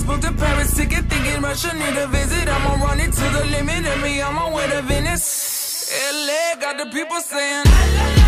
booked a Paris ticket, thinking Russia need a visit. I'ma run it to the limit, and me, I'm on way to Venice. LA got the people saying, la, la, la.